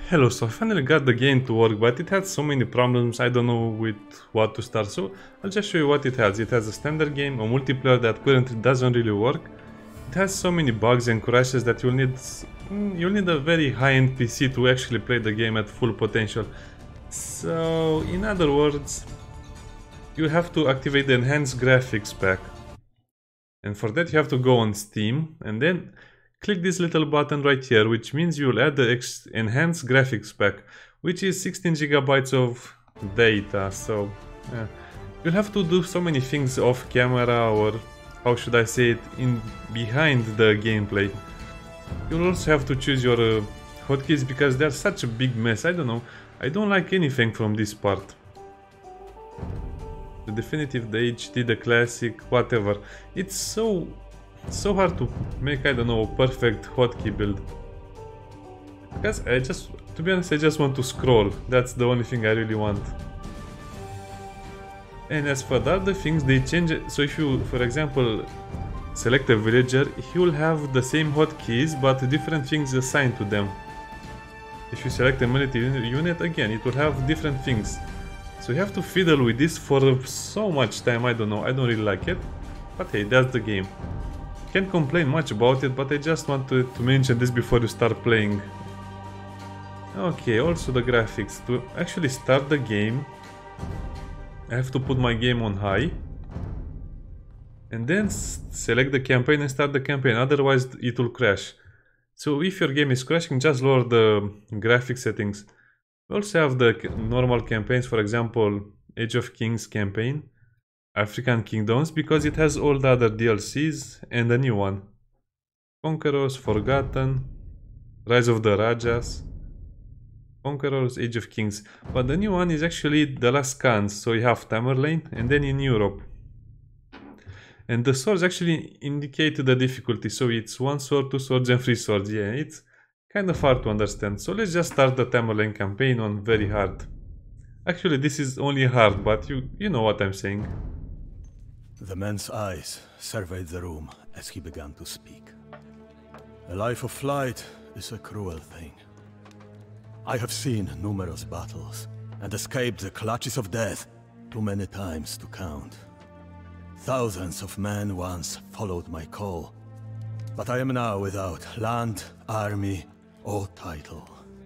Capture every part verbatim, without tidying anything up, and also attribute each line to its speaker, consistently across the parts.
Speaker 1: Hello, so I finally got the game to work, but it had so many problems, I don't know with what to start, so I'll just show you what it has. It has a standard game, a multiplayer that currently doesn't really work. It has so many bugs and crashes that you'll need, you'll need a very high-end P C to actually play the game at full potential. So, in other words, you have to activate the enhanced graphics pack. And for that you have to go on Steam, and then click this little button right here, which means you'll add the ex enhanced graphics pack, which is sixteen gigabytes of data. So yeah. You'll have to do so many things off camera, or how should I say it, in behind the gameplay. You'll also have to choose your uh, hotkeys because they're such a big mess. I don't know, I don't like anything from this part. The definitive, the H D, the classic, whatever. It's so so hard to make, I don't know, a perfect hotkey build. Because I just, to be honest, I just want to scroll. That's the only thing I really want. And as for the other things, they change it. So if you, for example, select a villager, he will have the same hotkeys, but different things assigned to them. If you select a military unit, again, it will have different things. So you have to fiddle with this for so much time. I don't know, I don't really like it. But hey, that's the game. Can't complain much about it, but I just wanted to mention this before you start playing. Okay, also the graphics. To actually start the game, I have to put my game on high. And then select the campaign and start the campaign, otherwise it will crash. So if your game is crashing, just lower the graphics settings. We also have the normal campaigns, for example, Age of Kings campaign, African Kingdoms, because it has all the other D L Cs and a new one. Conquerors, Forgotten, Rise of the Rajas, Conquerors, Age of Kings. But the new one is actually the last Khans, so you have Tamerlane and then in Europe. And the swords actually indicate the difficulty, so it's one sword, two swords and three swords. Yeah, it's kind of hard to understand. So let's just start the Tamerlane campaign on very hard. Actually, this is only hard, but you, you know what I'm saying.
Speaker 2: The man's eyes surveyed the room as he began to speak. A life of flight is a cruel thing. I have seen numerous battles and escaped the clutches of death too many times to count. Thousands of men once followed my call, but I am now without land, army, or title.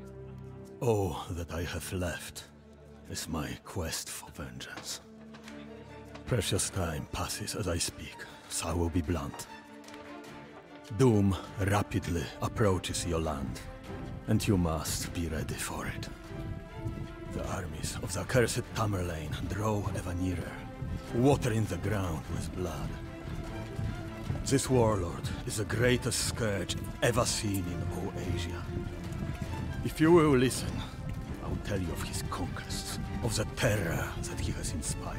Speaker 2: All that I have left is my quest for vengeance. Precious time passes as I speak, so I will be blunt. Doom rapidly approaches your land, and you must be ready for it. The armies of the accursed Tamerlane draw ever nearer, watering the ground with blood. This warlord is the greatest scourge ever seen in all Asia. If you will listen, I will tell you of his conquests, of the terror that he has inspired.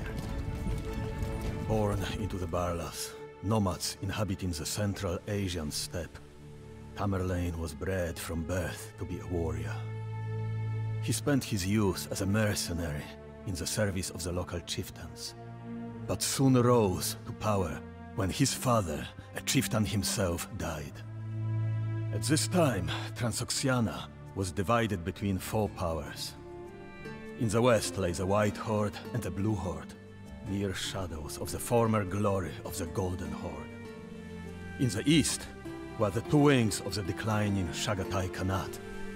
Speaker 2: Born into the Barlas, nomads inhabiting the Central Asian steppe, Tamerlane was bred from birth to be a warrior. He spent his youth as a mercenary in the service of the local chieftains, but soon rose to power when his father, a chieftain himself, died. At this time, Transoxiana was divided between four powers. In the west lay the White Horde and the Blue Horde, mere shadows of the former glory of the Golden Horde. In the east were the two wings of the declining Chagatai Khanate.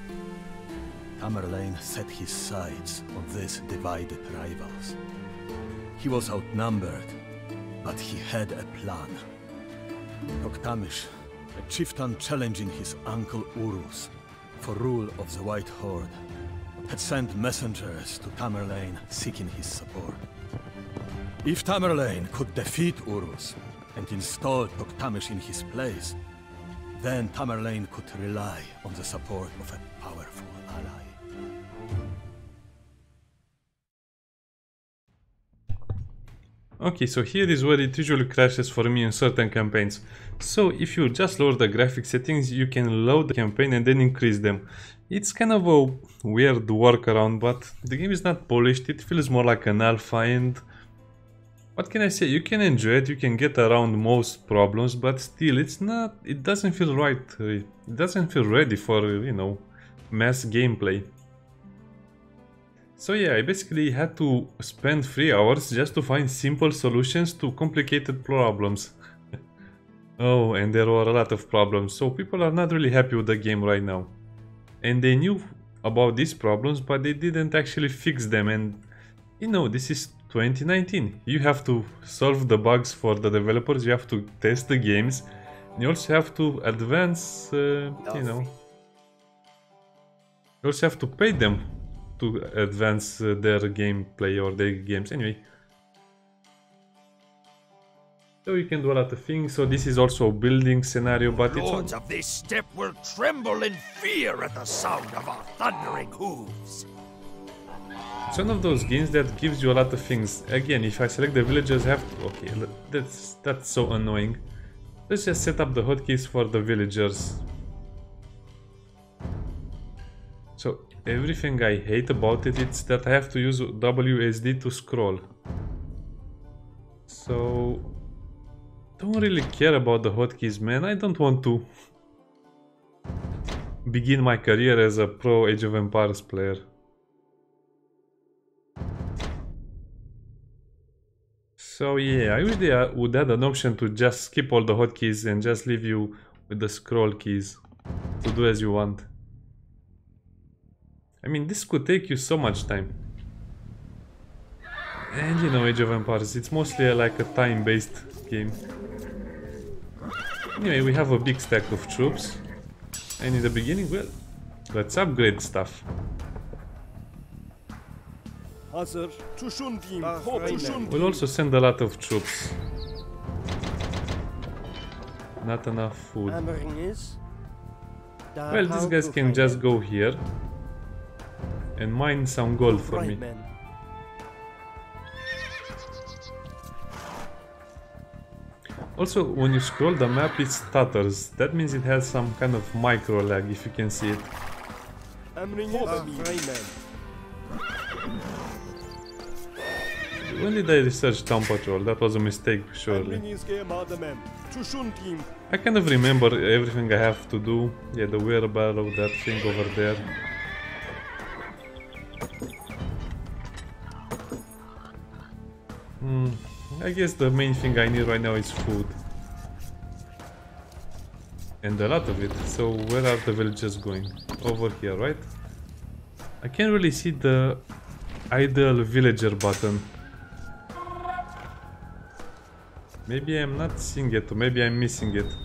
Speaker 2: Tamerlane set his sights on these divided rivals. He was outnumbered, but he had a plan. Toktamish, a chieftain challenging his uncle Urus for rule of the White Horde, had sent messengers to Tamerlane seeking his support. If Tamerlane could defeat Urus and install Toktamish in his place, then Tamerlane could rely on the support of a powerful ally.
Speaker 1: Okay, so here is where it usually crashes for me in certain campaigns. So if you just lower the graphic settings, you can load the campaign and then increase them. It's kind of a weird workaround, but the game is not polished, it feels more like an alpha, and what can I say, you can enjoy it, you can get around most problems, but still it's not, it doesn't feel right, it doesn't feel ready for, you know, mass gameplay. So yeah, I basically had to spend three hours just to find simple solutions to complicated problems. Oh, and there were a lot of problems, so people are not really happy with the game right now. And they knew about these problems, but they didn't actually fix them, and you know, this is twenty nineteen. You have to solve the bugs for the developers, you have to test the games, and you also have to advance, uh, you know, you also have to pay them to advance uh, their gameplay or their games. Anyway, so you can do a lot of things. So this is also a building scenario, but it's
Speaker 3: Lords of this steppe will tremble in fear at the sound of our thundering hooves.
Speaker 1: It's one of those games that gives you a lot of things. Again, if I select the villagers, I have to... Okay, that's, that's so annoying. Let's just set up the hotkeys for the villagers. So, everything I hate about it, it's that I have to use W S D to scroll. So... don't really care about the hotkeys, man. I don't want to begin my career as a pro Age of Empires player. So yeah, I wish they would add an option to just skip all the hotkeys and just leave you with the scroll keys to do as you want. I mean, this could take you so much time. And you know, Age of Empires, it's mostly like a time-based game. Anyway, we have a big stack of troops. And in the beginning, well, let's upgrade stuff. We'll also send a lot of troops. Not enough food. Well, these guys can just go here and mine some gold for me. Also, when you scroll the map, it stutters. That means it has some kind of micro lag, if you can see it. When did I research Town Patrol? That was a mistake, surely. I kind of remember everything I have to do. Yeah, the wheelbarrow, that thing over there. Hmm, I guess the main thing I need right now is food. And a lot of it. So where are the villagers going? Over here, right? I can't really see the idle villager button. Maybe I'm not seeing it, or maybe I'm missing it.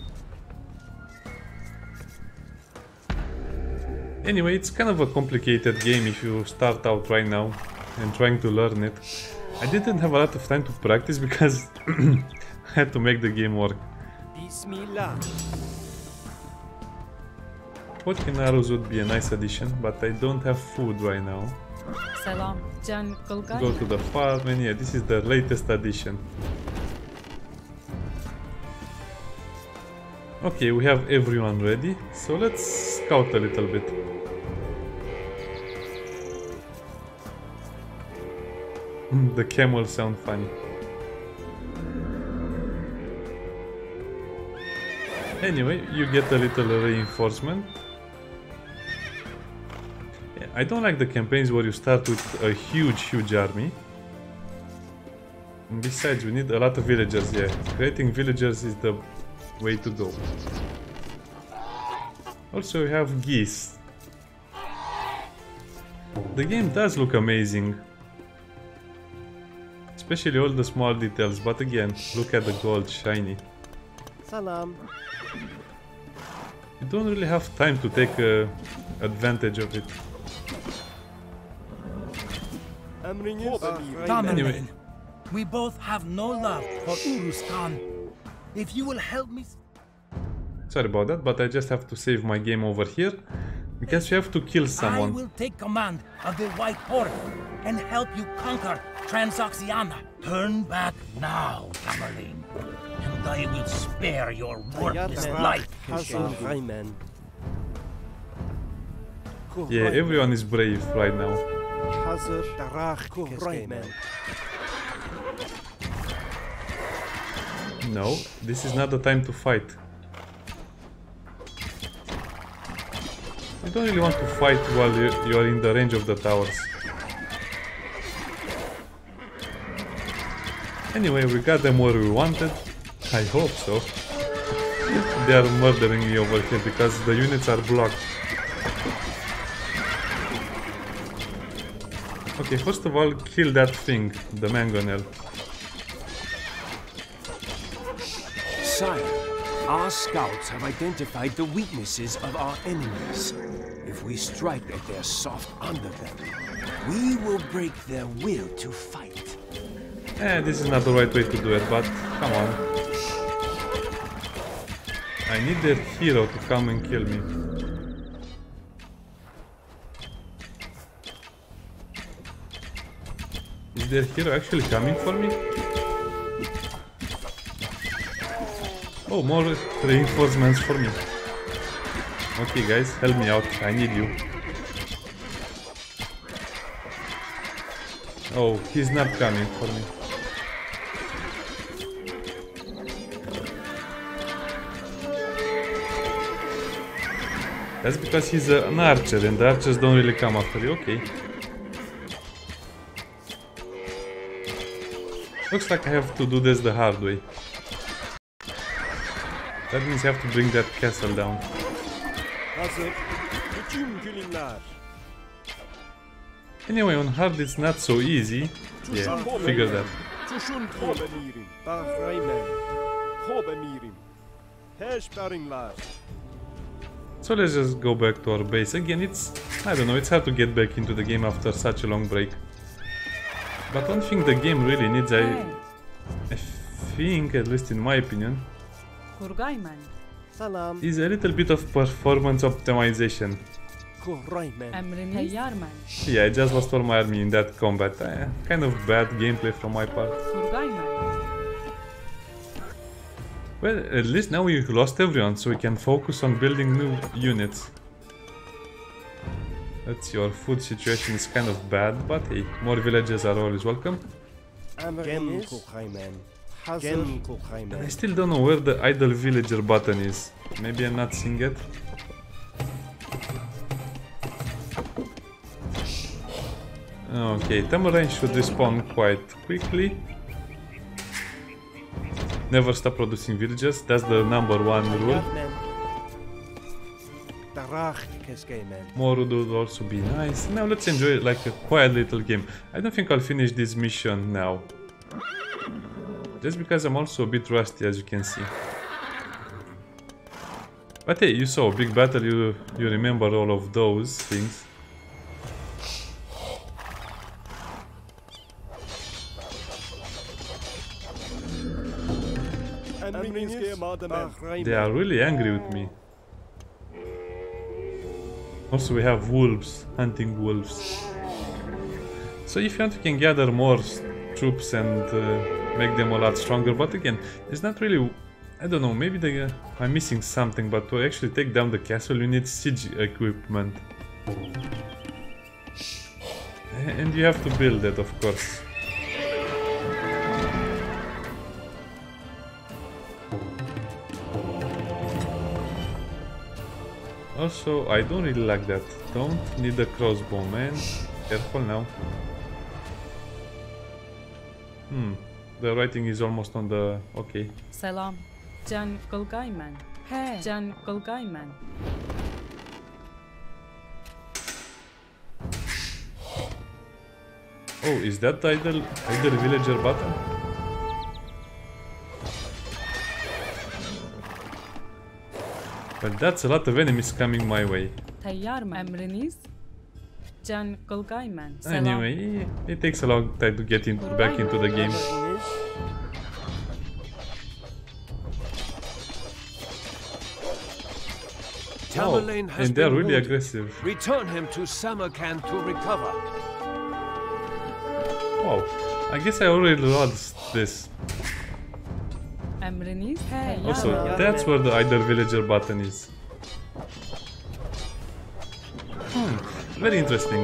Speaker 1: Anyway, it's kind of a complicated game if you start out right now and trying to learn it. I didn't have a lot of time to practice because I had to make the game work.
Speaker 3: Bismillah.
Speaker 1: Vodka arrows would be a nice addition, but I don't have food right now.
Speaker 4: Salam, Jan Golgai.
Speaker 1: Go to the farm, and yeah, this is the latest addition. Okay, we have everyone ready, so let's scout a little bit. The camels sound funny. Anyway, you get a little reinforcement. Yeah, I don't like the campaigns where you start with a huge, huge army. And besides, we need a lot of villagers, yeah. Creating villagers is the way to go. Also, we have geese. The game does look amazing. Especially all the small details, but again, look at the gold, shiny.
Speaker 3: Salam.
Speaker 1: You don't really have time to take uh, advantage of it.
Speaker 5: Anyway, we both have no love for Uruz Khan. If you will help me...
Speaker 1: Sorry about that, but I just have to save my game over here. Because we have to kill someone.
Speaker 5: I will take command of the White Horde and help you conquer Transoxiana. Turn back now, Tamerlane, and I will spare your worthless life.
Speaker 1: Yeah, everyone is brave right now. No, this is not the time to fight. You don't really want to fight while you, you are in the range of the towers. Anyway, we got them where we wanted. I hope so. They are murdering me over here because the units are blocked. Okay, first of all, kill that thing, the mangonel.
Speaker 6: Sire, our scouts have identified the weaknesses of our enemies. If we strike at their soft underbelly, we will break their will to fight.
Speaker 1: Eh, this is not the right way to do it, but come on. I need their hero to come and kill me. Is their hero actually coming for me? Oh, more reinforcements for me. Okay guys, help me out, I need you. Oh, he's not coming for me. That's because he's a, an archer and the archers don't really come after you, okay. Looks like I have to do this the hard way. That means you have to bring that castle down. Anyway, on hard it's not so easy. Yeah, figure that. So let's just go back to our base. Again, it's... I don't know, it's hard to get back into the game after such a long break. But one thing the game really needs, I... I think, at least in my opinion, is a little bit of performance optimization. Yeah, I just lost all my army in that combat. Uh, kind of bad gameplay from my part. Well, at least now we've lost everyone, so we can focus on building new units. Let's see, our food situation is kind of bad, but hey, more villages are always welcome. And I still don't know where the idle villager button is. Maybe I'm not seeing it. Okay, Tamarine should respawn quite quickly. Never stop producing villages, that's the number one rule. More would also be nice. Now let's enjoy it like a quiet little game. I don't think I'll finish this mission now. Just because I'm also a bit rusty, as you can see. But hey, you saw a big battle, you, you remember all of those things. They are really angry with me. Also we have wolves, hunting wolves. So if you want, you can gather more troops and uh, make them a lot stronger, but again, it's not really... I don't know, maybe they, uh, I'm missing something, but to actually take down the castle you need siege equipment. And you have to build it, of course. Also, I don't really like that. Don't need a crossbow, man. Careful now. Hmm. The writing is almost on the... okay.
Speaker 4: Selam. Can Kulgayman. Hey. Can Kulgayman.
Speaker 1: Oh, is that the idle, idle villager button? Well, that's a lot of enemies coming my way.
Speaker 4: Emriniz. Can Kulgayman. Selam.
Speaker 1: Anyway, it takes a long time to get in, back into the game. Oh, and they're really aggressive.
Speaker 6: Return him to Samarkand to recover.
Speaker 1: Wow, I guess I already lost this.
Speaker 4: Emriniz.
Speaker 1: Also, that's where the idle villager button is. Hmm, very interesting.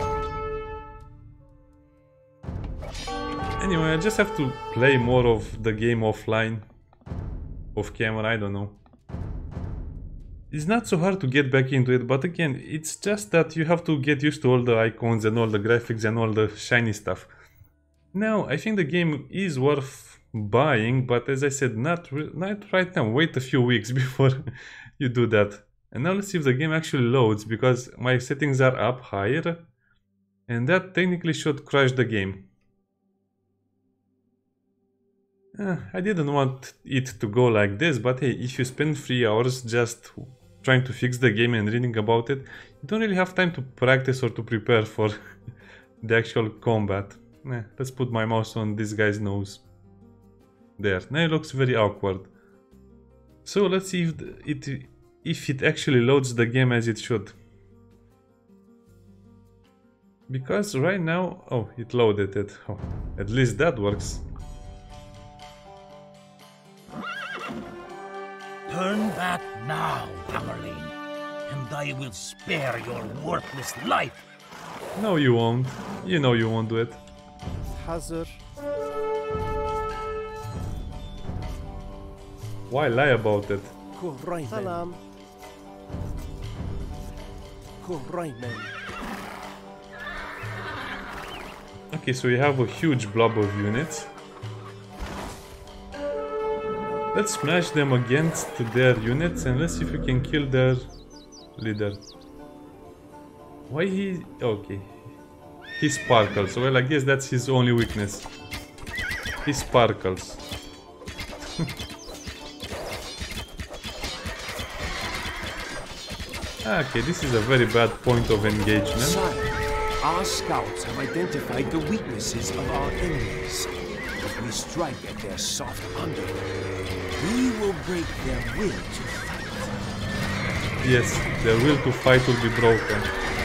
Speaker 1: Anyway, I just have to play more of the game offline. Off camera, I don't know. it's not so hard to get back into it, but again, it's just that you have to get used to all the icons and all the graphics and all the shiny stuff. Now, I think the game is worth buying, but as I said, not, not right now. Wait a few weeks before you do that. And now let's see if the game actually loads, because my settings are up higher, and that technically should crash the game. Uh, I didn't want it to go like this, but hey, if you spend three hours just trying to fix the game and reading about it, you don't really have time to practice or to prepare for the actual combat. Eh, let's put my mouse on this guy's nose. There. Now it looks very awkward. So let's see if it, if it actually loads the game as it should. Because right now... Oh, it loaded it. Oh, at least that works.
Speaker 5: Turn back now, Tamerlane, and I will spare your worthless life.
Speaker 1: No, you won't. You know you won't do it.
Speaker 7: Hazır.
Speaker 1: Why lie about it?
Speaker 7: Salam.
Speaker 1: Okay, so we have a huge blob of units. Let's smash them against their units and let's see if we can kill their leader. Why he... okay. He sparkles. Well, I guess that's his only weakness. He sparkles. Okay, this is a very bad point of engagement.
Speaker 6: Sire, our scouts have identified the weaknesses of our enemies. If we strike at their soft underbelly, we will break their will to fight.
Speaker 1: Yes, their will to fight will be broken.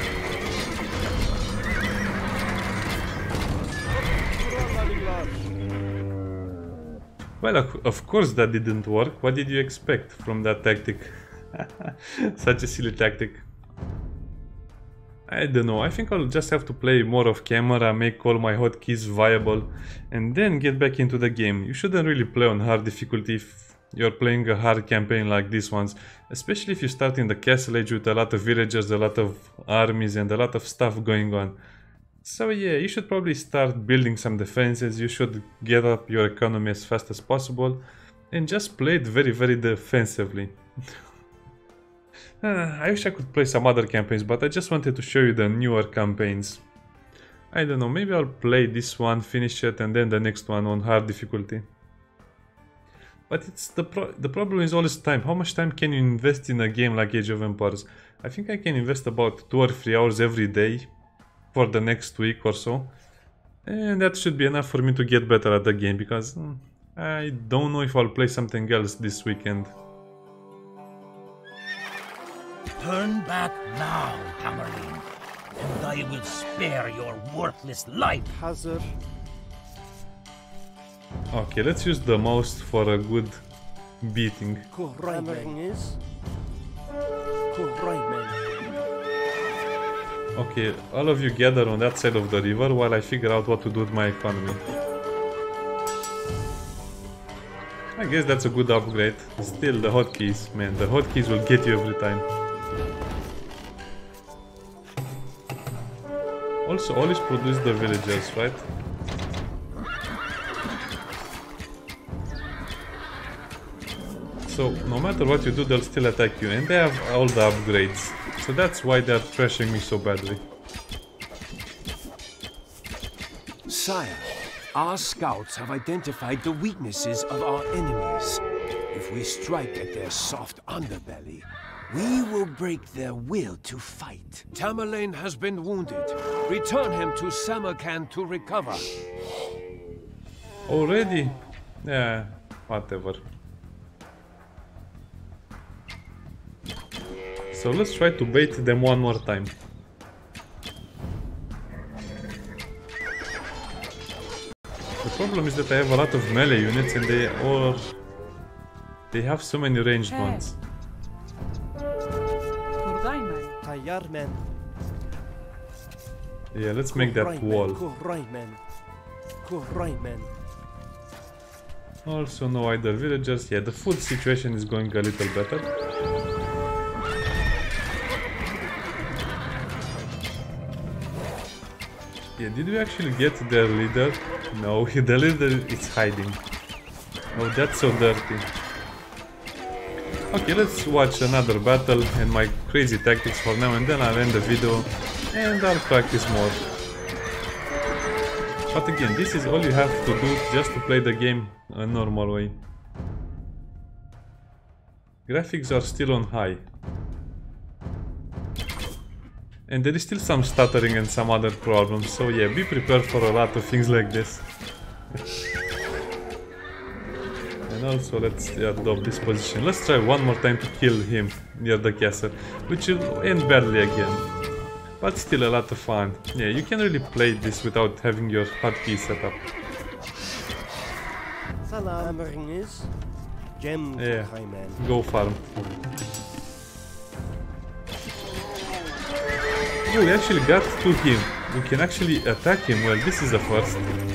Speaker 1: Well, of course that didn't work. What did you expect from that tactic? Such a silly tactic. I don't know, I think I'll just have to play more of camera, make all my hotkeys viable, and then get back into the game. You shouldn't really play on hard difficulty if you're playing a hard campaign like this ones, especially if you start in the castle age with a lot of villagers, a lot of armies, and a lot of stuff going on. So yeah, you should probably start building some defenses, you should get up your economy as fast as possible, and just play it very, very defensively. Uh, I wish I could play some other campaigns, but I just wanted to show you the newer campaigns. I don't know, maybe I'll play this one, finish it, and then the next one on hard difficulty. But it's the pro the problem is always time. How much time can you invest in a game like Age of Empires? I think I can invest about two or three hours every day for the next week or so. And that should be enough for me to get better at the game, because mm, I don't know if I'll play something else this weekend.
Speaker 5: Turn back now, Tamerlane, and I will spare your worthless life.
Speaker 7: Hazır.
Speaker 1: Okay, let's use the mouse for a good beating.
Speaker 7: Emriniz.
Speaker 1: Okay, all of you gather on that side of the river while I figure out what to do with my economy. I guess that's a good upgrade. Still, the hotkeys, man, the hotkeys will get you every time. Also, always produce the villagers, right? So, no matter what you do, they'll still attack you, and they have all the upgrades. So that's why they're trashing me so badly.
Speaker 6: Sire, our scouts have identified the weaknesses of our enemies. If we strike at their soft underbelly, we will break their will to fight. Tamerlane has been wounded. Return him to Samarkand to recover.
Speaker 1: Already? Yeah, whatever. So let's try to bait them one more time. The problem is that I have a lot of melee units and they all... They have so many ranged
Speaker 4: Hey.
Speaker 1: ones.
Speaker 7: Tayyar men.
Speaker 1: Yeah, let's make that wall. Also no idle villagers. Yeah, the food situation is going a little better. Yeah, did we actually get their leader? No, the leader is hiding. Oh, that's so dirty. Okay, let's watch another battle and my crazy tactics for now, and then I'll end the video and I'll practice more. But again, this is all you have to do just to play the game a normal way. Graphics are still on high. And there is still some stuttering and some other problems, so yeah, be prepared for a lot of things like this. And also let's adopt this position. Let's try one more time to kill him near the castle, which will end badly again. But still a lot of fun. Yeah, you can really play this without having your hotkey set up.
Speaker 7: Salam is Gem
Speaker 1: Yeah,
Speaker 7: Kaiman.
Speaker 1: go farm. Oh, we actually got to him. We can actually attack him. Well, this is the first.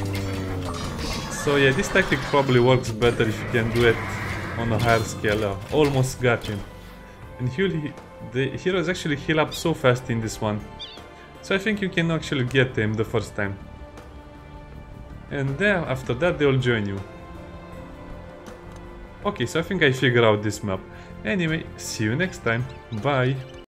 Speaker 1: So yeah, this tactic probably works better if you can do it on a higher scale. Uh, almost got him. And heal, the heroes actually heal up so fast in this one. So I think you can actually get him the first time. And then after that they will join you. Okay, so I think I figured out this map. Anyway, see you next time. Bye!